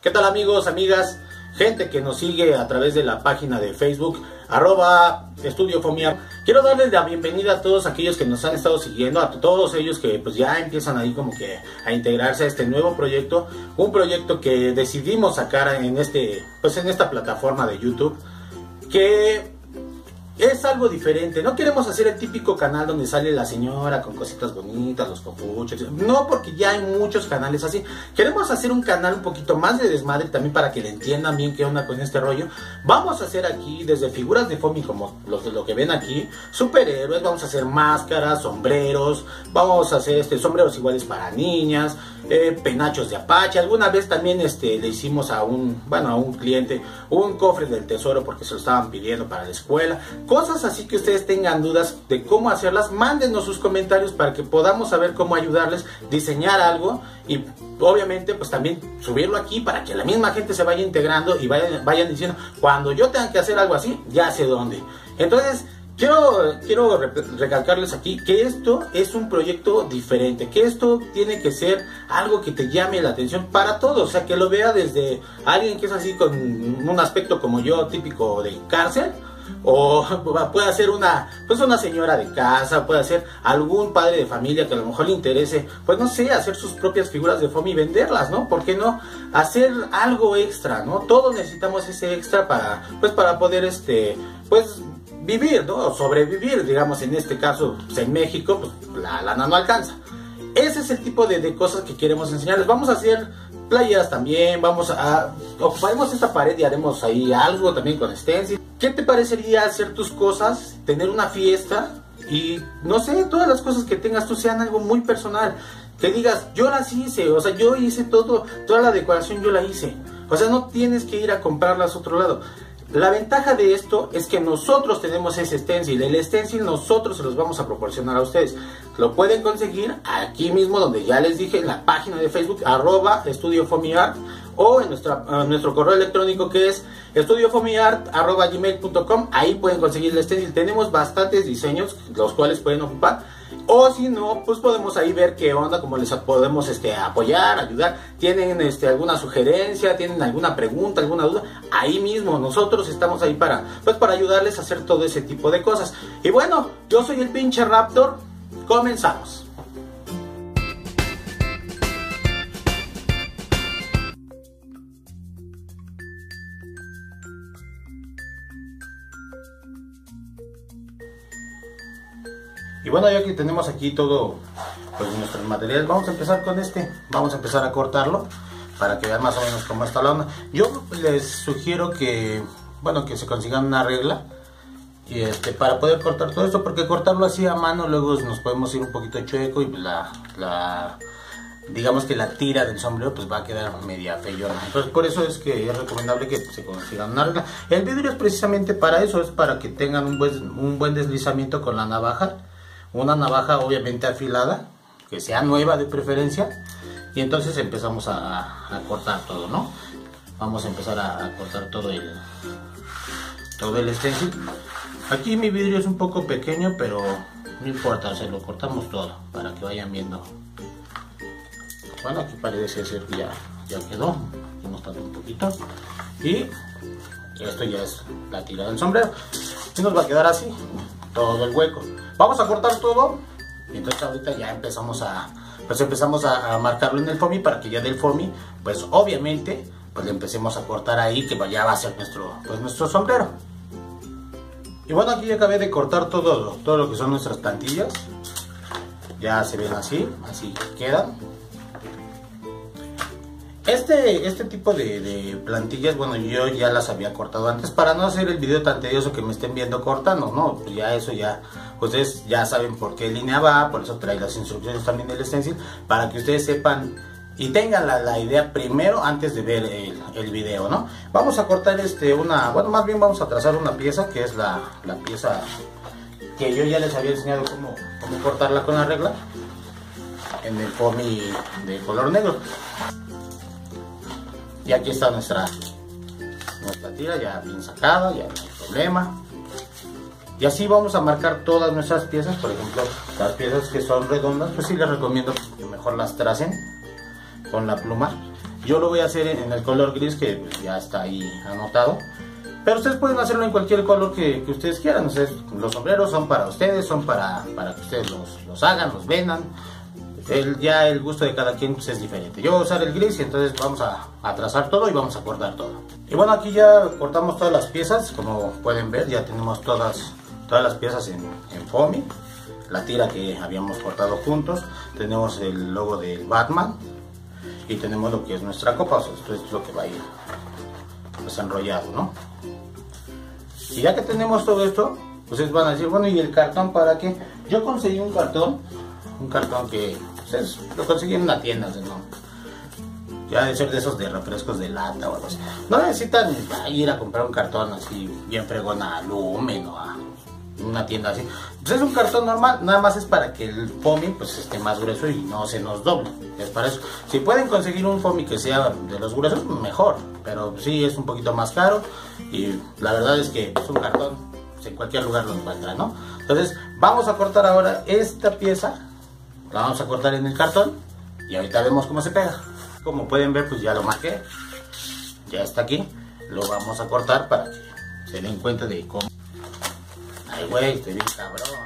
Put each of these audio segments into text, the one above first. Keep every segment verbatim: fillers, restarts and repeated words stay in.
¿Qué tal amigos, amigas, gente que nos sigue a través de la página de Facebook, arroba Estudio Fomiart? Quiero darles la bienvenida a todos aquellos que nos han estado siguiendo, a todos ellos que pues ya empiezan ahí como que a integrarse a este nuevo proyecto, un proyecto que decidimos sacar en este, pues en esta plataforma de YouTube, que es algo diferente. No queremos hacer el típico canal donde sale la señora con cositas bonitas, los copuchos. No, porque ya hay muchos canales así. Queremos hacer un canal un poquito más de desmadre también para que le entiendan bien qué onda con este rollo. Vamos a hacer aquí desde figuras de Fomi como los de lo que ven aquí, superhéroes, vamos a hacer máscaras, sombreros, vamos a hacer este sombreros iguales para niñas, eh, penachos de Apache. Alguna vez también este le hicimos a un, bueno, a un cliente un cofre del tesoro porque se lo estaban pidiendo para la escuela. Cosas así que ustedes tengan dudas de cómo hacerlas, mándenos sus comentarios para que podamos saber cómo ayudarles, diseñar algo y obviamente pues también subirlo aquí para que la misma gente se vaya integrando y vayan, vayan diciendo, cuando yo tenga que hacer algo así, ya sé dónde. Entonces quiero, quiero recalcarles aquí que esto es un proyecto diferente, que esto tiene que ser algo que te llame la atención para todos, o sea, que lo vea desde alguien que es así con un aspecto como yo, típico de cárcel, o puede ser una, pues una señora de casa, puede ser algún padre de familia que a lo mejor le interese, pues no sé, hacer sus propias figuras de Fomi y venderlas, ¿no? ¿Por qué no? Hacer algo extra, ¿no? Todos necesitamos ese extra para, pues para poder, este, pues vivir, ¿no? O sobrevivir, digamos, en este caso, pues en México, pues la lana no alcanza. Ese es el tipo de, de cosas que queremos enseñarles. Vamos a hacer playeras también, vamos a, ocuparemos esta pared y haremos ahí algo también con stencil. ¿Qué te parecería hacer tus cosas, tener una fiesta y no sé, todas las cosas que tengas tú sean algo muy personal? Que digas, yo las hice, o sea, yo hice todo, toda la decoración yo la hice. O sea, no tienes que ir a comprarlas a otro lado. La ventaja de esto es que nosotros tenemos ese stencil. El stencil nosotros se los vamos a proporcionar a ustedes. Lo pueden conseguir aquí mismo donde ya les dije, en la página de Facebook, arroba Estudio Fomiart, o en nuestra, uh, nuestro correo electrónico que es estudiofomiart arroba gmail punto com. Ahí pueden conseguir el stencil. Tenemos bastantes diseños los cuales pueden ocupar. O si no, pues podemos ahí ver qué onda, cómo les podemos este, apoyar, ayudar. Tienen este, alguna sugerencia, tienen alguna pregunta, alguna duda, ahí mismo nosotros estamos ahí para, pues, para ayudarles a hacer todo ese tipo de cosas. Y bueno, yo soy el pinche Raptor, comenzamos. Y bueno, ya que tenemos aquí todo pues nuestros materiales, vamos a empezar con este. Vamos a empezar a cortarlo para que vean más o menos cómo está la onda. Yo les sugiero que, bueno, que se consigan una regla y este para poder cortar todo esto, porque cortarlo así a mano luego nos podemos ir un poquito chueco y la, la digamos que la tira del sombrero pues va a quedar media feyona. Entonces por eso es que es recomendable que se consigan una regla. El vidrio es precisamente para eso, es para que tengan un buen, un buen deslizamiento con la navaja. Una navaja obviamente afilada, que sea nueva de preferencia, y entonces empezamos a, a cortar todo, ¿no? Vamos a empezar a, a cortar todo el todo el stencil. Aquí mi vidrio es un poco pequeño, pero no importa, o sea, lo cortamos todo para que vayan viendo. Bueno, aquí parece ser que ya, ya quedó, aquí nos falta un poquito, y esto ya es la tira del sombrero, y nos va a quedar así, todo el hueco. Vamos a cortar todo y entonces ahorita ya empezamos a pues empezamos a, a marcarlo en el Fomi para que ya del Fomi pues obviamente pues le empecemos a cortar ahí, que ya va a ser nuestro pues nuestro sombrero. Y bueno, aquí ya acabé de cortar todo todo lo que son nuestras plantillas. Ya se ven así, así quedan. Este, este tipo de, de plantillas, bueno, yo ya las había cortado antes para no hacer el video tan tedioso que me estén viendo cortando, ¿no? Pues ya eso ya, ustedes ya saben por qué línea va, por eso trae las instrucciones también del stencil, para que ustedes sepan y tengan la, la idea primero antes de ver el, el video, ¿no? Vamos a cortar este, una, bueno, más bien vamos a trazar una pieza, que es la, la pieza que yo ya les había enseñado cómo, cómo cortarla con la regla, en el Fomi de color negro. Y aquí está nuestra, nuestra tira ya bien sacada, ya no hay problema. Y así vamos a marcar todas nuestras piezas. Por ejemplo, las piezas que son redondas, pues sí les recomiendo que mejor las tracen con la pluma. Yo lo voy a hacer en el color gris, que pues, ya está ahí anotado. Pero ustedes pueden hacerlo en cualquier color que, que ustedes quieran. Ustedes, los sombreros son para ustedes, son para, para que ustedes los, los hagan, los vendan. El, ya el gusto de cada quien pues, es diferente. Yo voy a usar el gris y entonces vamos a, a trazar todo y vamos a cortar todo. Y bueno, aquí ya cortamos todas las piezas. Como pueden ver, ya tenemos todas, todas las piezas en, en foamy. La tira que habíamos cortado juntos. Tenemos el logo del Batman. Y tenemos lo que es nuestra copa. O sea, esto es lo que va a ir pues, enrollado, ¿no? Y ya que tenemos todo esto, ustedes van a decir, bueno, ¿y el cartón para qué? Yo conseguí un cartón, un cartón que pues, lo conseguí en una tienda, ¿no? Ya debe ser de esos de refrescos de lata o algo así. No necesitan ir a comprar un cartón así bien fregón a Lumen o a una tienda así. Pues es un cartón normal, nada más es para que el foamy pues esté más grueso y no se nos doble. Es para eso. Si pueden conseguir un foamy que sea de los gruesos, mejor. Pero sí es un poquito más caro. Y la verdad es que es un cartón, pues en cualquier lugar lo encuentran, ¿no? Entonces vamos a cortar ahora esta pieza. La vamos a cortar en el cartón. Y ahorita vemos cómo se pega. Como pueden ver, pues ya lo marqué. Ya está aquí. Lo vamos a cortar para que se den cuenta de cómo. Ay, güey, estoy bien cabrón.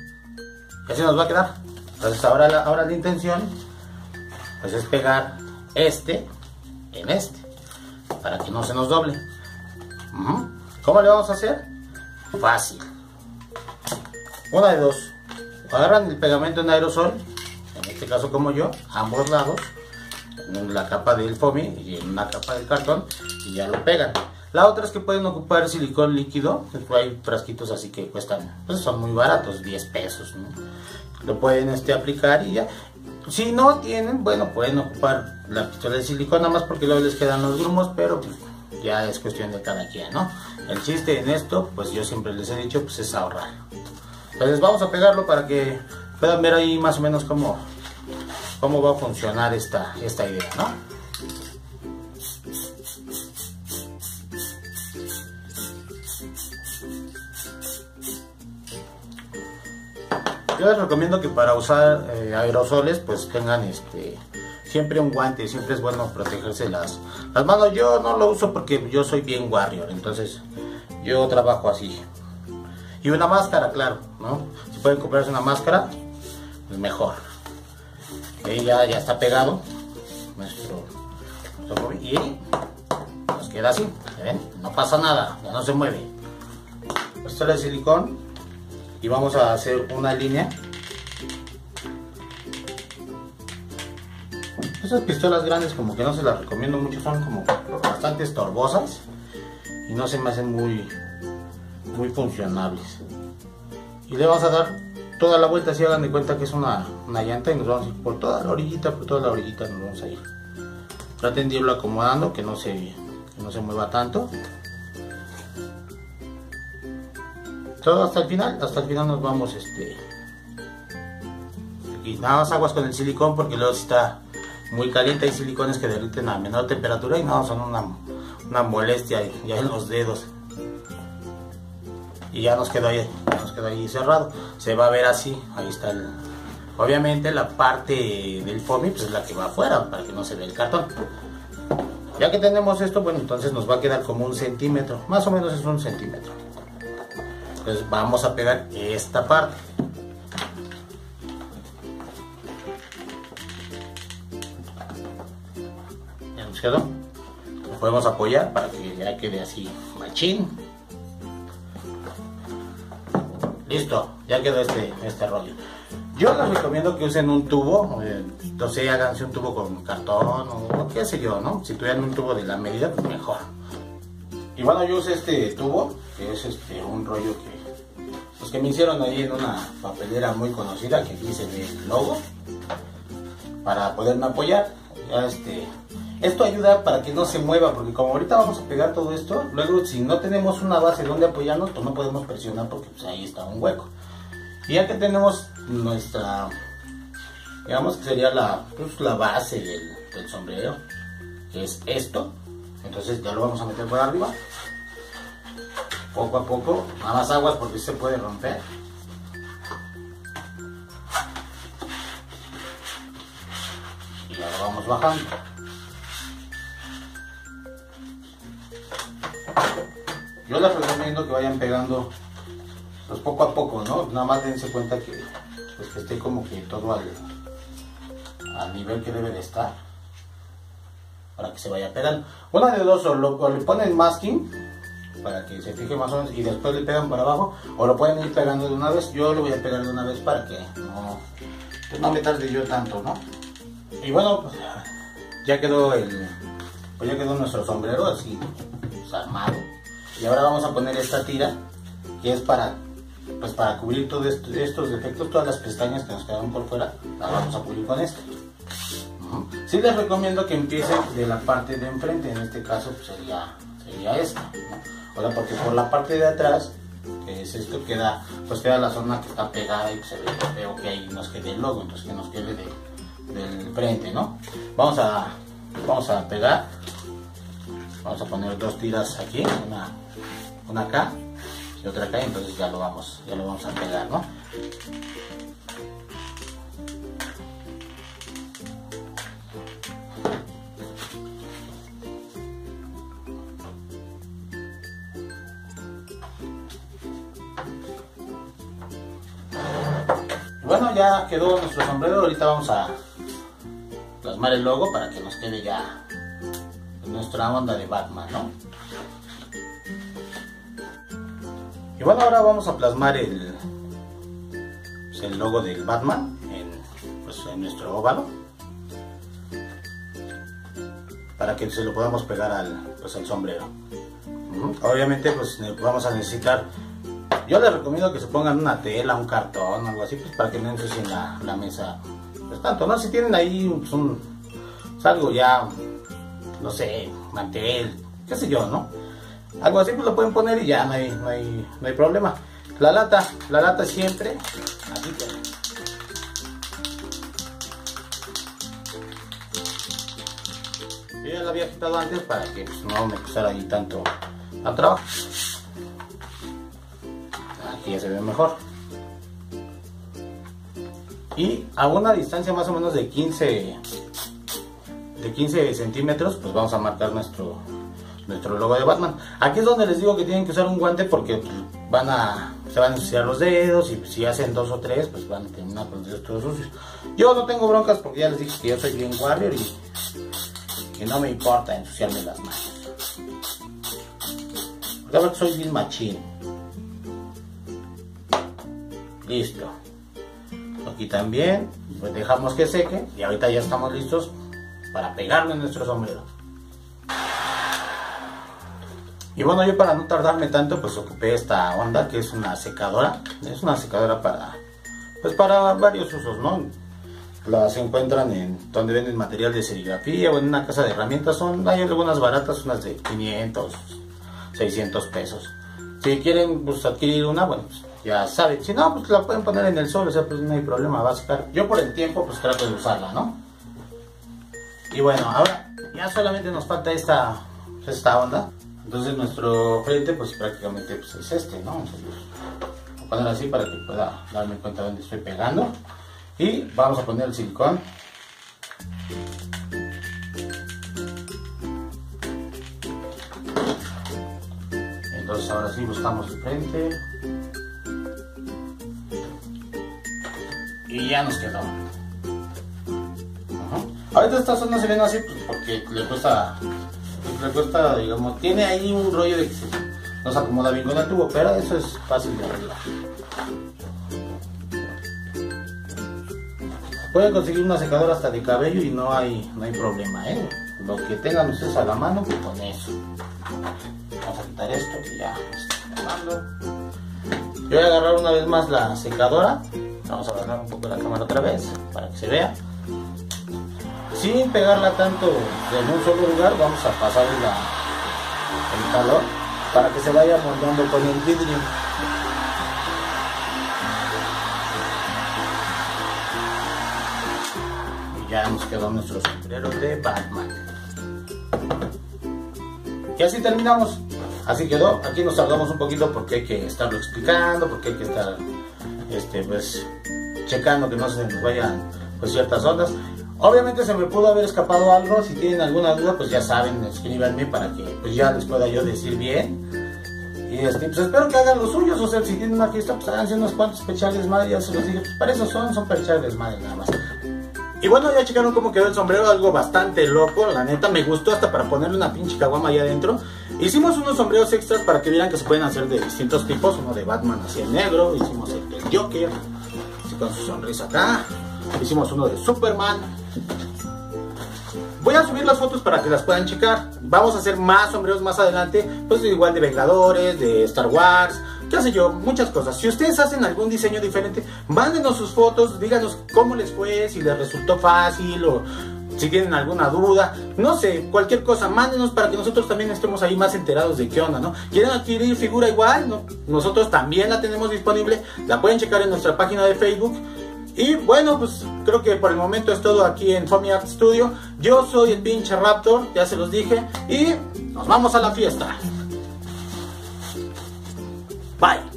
Y así nos va a quedar. Entonces ahora la, ahora la intención pues es pegar este en este para que no se nos doble. uh-huh. ¿Cómo le vamos a hacer? Fácil. Una de dos. Agarran el pegamento en aerosol, en este caso como yo, ambos lados, en la capa del foamy y en una capa del cartón, y ya lo pegan. La otra es que pueden ocupar silicón líquido. Hay frasquitos así que cuestan, pues son muy baratos, diez pesos, ¿no? Lo pueden este, aplicar y ya. Si no tienen, bueno, pueden ocupar la pistola de silicón, nada más porque luego les quedan los grumos, pero pues, ya es cuestión de cada quien, ¿no? El chiste en esto, pues yo siempre les he dicho, pues es ahorrar. Entonces vamos a pegarlo para que puedan ver ahí más o menos cómo, cómo va a funcionar esta, esta idea, ¿no? Yo les recomiendo que para usar eh, aerosoles pues tengan este siempre un guante, siempre es bueno protegerse las, las manos. Yo no lo uso porque yo soy bien warrior, entonces yo trabajo así. Y una máscara, claro, ¿no? Si pueden comprarse una máscara, pues mejor. Ahí ya, ya está pegado nuestro, nuestro y nos queda así, ¿ven? No pasa nada, ya no se mueve. Pistola de silicón. Y vamos a hacer una línea. Esas pistolas grandes como que no se las recomiendo mucho, son como bastante estorbosas y no se me hacen muy muy funcionables. Y le vamos a dar toda la vuelta, si hagan de cuenta que es una, una llanta, y nos vamos a ir por toda la orillita, por toda la orillita nos vamos a ir. Traten de irlo acomodando, que no se, que no se mueva tanto. Todo hasta el final, hasta el final nos vamos este y nada más aguas con el silicón porque luego si está muy caliente hay silicones que derriten a menor temperatura y no, son una, una molestia ya en los dedos. Y ya nos quedó ahí, ya nos quedó ahí cerrado. Se va a ver así, ahí está el, obviamente la parte del foamy pues es la que va afuera para que no se vea el cartón. Ya que tenemos esto, bueno, entonces nos va a quedar como un centímetro, más o menos es un centímetro. Entonces vamos a pegar esta parte. Ya nos quedó. Lo podemos apoyar para que ya quede así machín. Listo, ya quedó este, este rollo. Yo les recomiendo que usen un tubo, eh, entonces háganse un tubo con cartón o qué sé yo, ¿no? Si tuvieran un tubo de la medida, pues mejor. Y bueno, yo usé este tubo, que es este un rollo que pues que me hicieron ahí en una papelera muy conocida, que dice el logo, para poderme apoyar. Ya este, esto ayuda para que no se mueva, porque como ahorita vamos a pegar todo esto, luego si no tenemos una base donde apoyarnos, pues no podemos presionar porque pues ahí está un hueco. Y ya que tenemos nuestra, digamos que sería la, pues, la base del, del sombrero, que es esto, entonces ya lo vamos a meter por arriba. Poco a poco, nada más aguas porque se puede romper. Y ya lo vamos bajando. yo les recomiendo que vayan pegando pues poco a poco, ¿no? Nada más dense cuenta que, pues, que esté como que todo al, al nivel que debe de estar, para que se vaya pegando. Una de dos, o, lo, o le ponen masking para que se fije más o menos y después le pegan para abajo, o lo pueden ir pegando de una vez. Yo lo voy a pegar de una vez para que no, pues no me tarde yo tanto, ¿no? Y bueno, pues ya quedó el, pues ya quedó nuestro sombrero así, pues, armado. Y ahora vamos a poner esta tira que es para, pues para cubrir todos estos, estos defectos, todas las pestañas que nos quedaron por fuera, las vamos a cubrir con esto. Uh-huh. Sí les recomiendo que empiecen de la parte de enfrente, en este caso pues sería, sería esta, ¿no? O sea, porque por la parte de atrás, que es esto, queda, pues queda la zona que está pegada y pues se ve feo que ahí nos quede el logo, entonces que nos quede de, del frente, ¿no? Vamos a, vamos a pegar, vamos a poner dos tiras aquí, una, una acá y otra acá, entonces ya lo vamos, ya lo vamos a pegar, ¿no? Bueno, ya quedó nuestro sombrero. Ahorita vamos a plasmar el logo para que nos quede ya nuestra onda de Batman, ¿no? Y bueno, ahora vamos a plasmar el, pues el logo del Batman en, pues en nuestro óvalo, para que se lo podamos pegar al, pues al sombrero. Uh-huh. Obviamente pues vamos a necesitar, yo les recomiendo que se pongan una tela, un cartón o algo así, pues para que no ensucien la, la mesa pues tanto, ¿no? Si tienen ahí pues, un, pues, algo ya, no sé, mantel, qué sé yo, ¿no? Algo así pues lo pueden poner y ya no hay, no hay, no hay problema. La lata, la lata siempre, así que yo ya la había quitado antes para que pues, no me costara ahí tanto al trabajo. Aquí ya se ve mejor. Y a una distancia más o menos de quince de quince centímetros, pues vamos a marcar nuestro nuestro logo de Batman. Aquí es donde les digo que tienen que usar un guante porque van a se van a ensuciar los dedos, y si hacen dos o tres pues van a terminar con los dedos todos sucios. Yo no tengo broncas porque ya les dije que yo soy bien warrior y que no me importa ensuciarme las manos. La verdad que soy bien machín. Listo. Aquí también pues dejamos que seque y ahorita ya estamos listos para pegarlo en nuestro sombrero. Y bueno, yo para no tardarme tanto pues ocupé esta onda que es una secadora. Es una secadora para pues para varios usos, ¿no? Las encuentran en donde venden material de serigrafía o en una casa de herramientas. Son, hay algunas baratas, unas de quinientos, seiscientos pesos. Si quieren pues adquirir una, bueno, pues ya saben. Si no, pues la pueden poner en el sol, o sea, pues no hay problema, va a secar. Yo por el tiempo pues trato de usarla, ¿no? Y bueno, ahora ya solamente nos falta esta, esta onda. Entonces nuestro frente pues prácticamente pues, es este, ¿no? Entonces, voy a poner así para que pueda darme cuenta de dónde estoy pegando. Y vamos a poner el silicón. Entonces ahora sí buscamos el frente. Y ya nos quedó. Uh-huh. Ahorita esta zona se ven así pues, porque le cuesta, pues, le cuesta, digamos, tiene ahí un rollo de que se nos acomoda bien con el tubo, pero eso es fácil de arreglar. Pueden conseguir una secadora hasta de cabello y no hay, no hay problema, ¿eh? Lo que tengan ustedes a la mano, pues con eso. Vamos a quitar esto que ya está quemando. Yo voy a agarrar una vez más la secadora. Vamos a agarrar un poco la cámara otra vez para que se vea. Sin pegarla tanto en un solo lugar, vamos a pasarle la, el calor para que se vaya moldando con el vidrio. Y ya nos quedó nuestro sombrero de Batman. Y así terminamos. Así quedó. Aquí nos tardamos un poquito porque hay que estarlo explicando, porque hay que estar este pues checando que no se nos vayan pues ciertas ondas. Obviamente se me pudo haber escapado algo. Si tienen alguna duda pues ya saben, escríbanme para que pues ya les pueda yo decir bien. Y este, pues espero que hagan los suyos, o sea, si tienen una fiesta, pues háganse unos cuantos pechales madre, ya se los dije, pues para eso son, son pechales madre nada más. Y bueno, ya checaron cómo quedó el sombrero, algo bastante loco, la neta me gustó hasta para ponerle una pinche caguama allá adentro. Hicimos unos sombreros extras para que vieran que se pueden hacer de distintos tipos, uno de Batman así en negro, hicimos el del Joker, así con su sonrisa acá, hicimos uno de Superman. Voy a subir las fotos para que las puedan checar. Vamos a hacer más sombreros más adelante, pues igual de Vengadores, de Star Wars, qué sé yo, muchas cosas. Si ustedes hacen algún diseño diferente, mándenos sus fotos, díganos cómo les fue, si les resultó fácil o si tienen alguna duda, no sé, cualquier cosa, mándenos para que nosotros también estemos ahí más enterados de qué onda, ¿no? ¿Quieren adquirir figura igual? ¿No? Nosotros también la tenemos disponible, la pueden checar en nuestra página de Facebook. Y bueno, pues creo que por el momento es todo aquí en Foamy Art Studio. Yo soy el pinche Raptor, ya se los dije, y nos vamos a la fiesta. Bye.